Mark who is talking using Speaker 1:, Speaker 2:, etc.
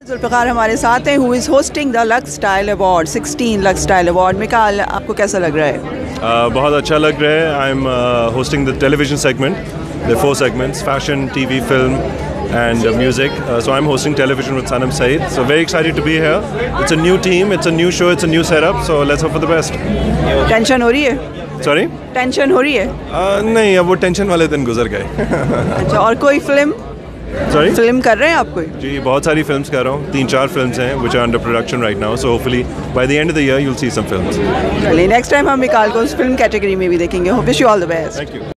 Speaker 1: जुल्फ़िकार हमारे साथ हैं, who is hosting the Lux style award 16 Lux style award. Mikaal, आपको कैसा लग रहा है?
Speaker 2: बहुत अच्छा लग रहा है। I am hosting the television segment, the 4 segments: fashion, TV, film and music. So I'm hosting television with Sanam Saeed. So very excited to be here. It's a new team, it's a new show, it's a new setup. So let's hope for the best.
Speaker 1: Tension हो रही है?
Speaker 2: Sorry?
Speaker 1: Tension हो रही है?
Speaker 2: नहीं, अब वो tension वाले दिन गुजर गए।
Speaker 1: अच्छा, और कोई फिल्म?
Speaker 2: Sorry?
Speaker 1: फिल्म कर रहे हैं आप कोई?
Speaker 2: जी, बहुत सारी फिल्म्स कर रहा हूँ। 3-4 फिल्म्स हैं which are under production right now. So hopefully by the end of the year you'll see some films.
Speaker 1: चलिए, नेक्स्ट टाइम हम मिकाल को उस फिल्म कैटेगरी में भी देखेंगे। Wish you all the best.
Speaker 2: Thank you.